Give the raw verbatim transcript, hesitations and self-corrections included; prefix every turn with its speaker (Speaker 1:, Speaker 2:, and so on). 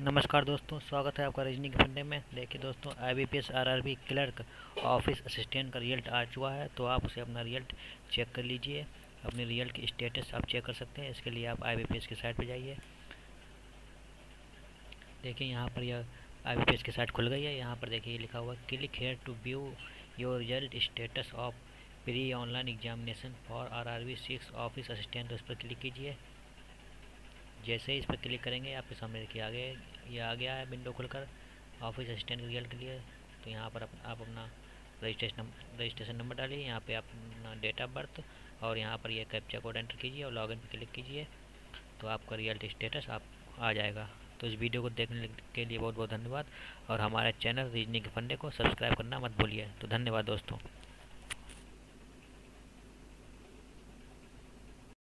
Speaker 1: नमस्कार दोस्तों, स्वागत है आपका रीजनिंग फंडे में। देखिए दोस्तों, IBPS RRB clerk office assistant का रिजल्ट आ चुका है, तो आप उसे अपना रिजल्ट चेक कर लीजिए। अपने रिजल्ट की स्टेटस आप चेक कर सकते हैं। इसके लिए आप आईबीपीएस की साइट पर जाइए। देखिए यहाँ पर यह आईबीपीएस की साइट खुल गई है। यहाँ पर देखिए लिखा हुआ click here to view your result status of pre online examination for RRB six office assistant. तो इस पर क्लिक कीजिए। जैसे ही इस पर क्लिक करेंगे आपके सामने देखिए आगे ये आ गया है विंडो खुलकर ऑफिस असिस्टेंट के रिजल्ट के लिए। तो यहाँ पर अप, आप अपना रजिस्ट्रेशन रजिस्ट्रेशन नंबर डालिए, यहाँ पे आप अपना डेट ऑफ बर्थ और यहाँ पर ये कैप्चा कोड एंटर कीजिए और लॉगिन पर क्लिक कीजिए। तो आपका रिजल्ट स्टेटस आप आ जाएगा। तो इस वीडियो को देखने के लिए बहुत बहुत धन्यवाद और हमारे चैनल रीजनिंग फंडे को सब्सक्राइब करना मत भूलिए। तो धन्यवाद दोस्तों।